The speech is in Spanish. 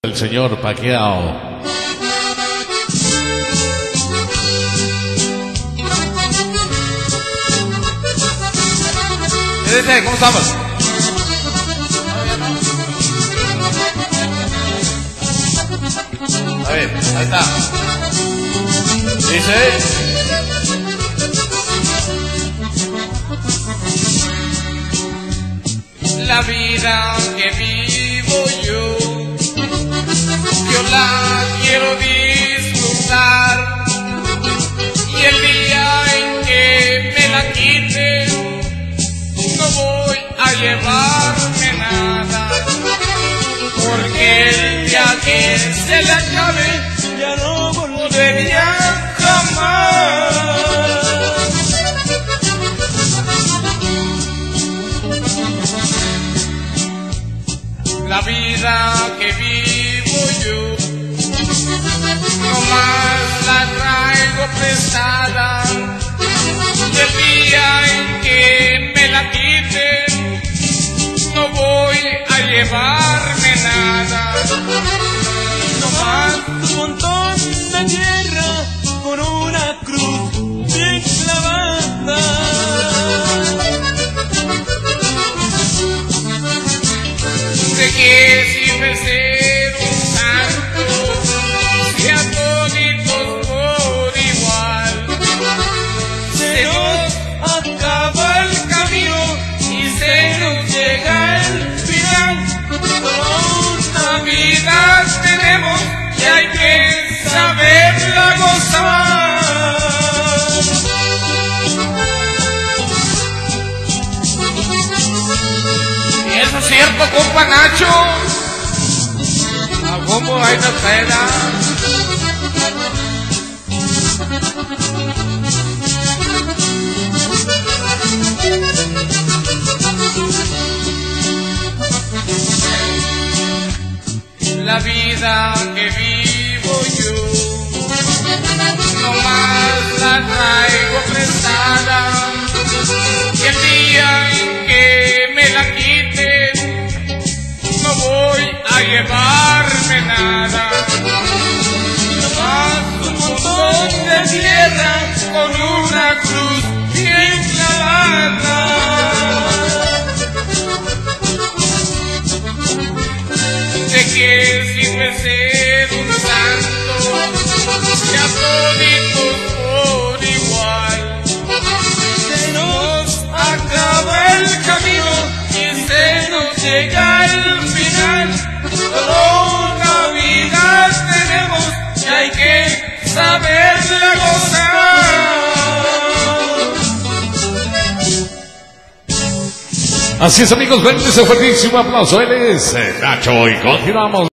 El señor Pacquiao. ¿Cómo estamos? A ver, ahí está. Dice: la vida que vivo yo la quiero disfrutar, y el día en que me la quite no voy a llevarme nada, porque el día que se la acabe ya no volvería jamás. La vida que vivo yo nomás la traigo prestada, y el día en que me la quiten no voy a llevarme nada, nomás un montón de tierra con una cruz bien clavada. De que si me ser un santo, si a toditos por igual, se nos acaba el camino y se nos llega el final. Solo una vida tenemos y hay que saberla gozar. Y eso es cierto, compa Nacho. ¿A cómo hay de pena? La vida que vivo yo nomás la traigo prestada, y el día en que me la quiten no voy a llevarme nada, nomás un montón de tierra con una cruz bien clavada. De que sirve ser un santo si a toditos por igual, se nos acaba el camino y se nos llega el final. Solo una vida tenemos y hay que saberla gozar. Así es, amigos, ven ese fuertísimo aplauso. Él es Nacho y continuamos.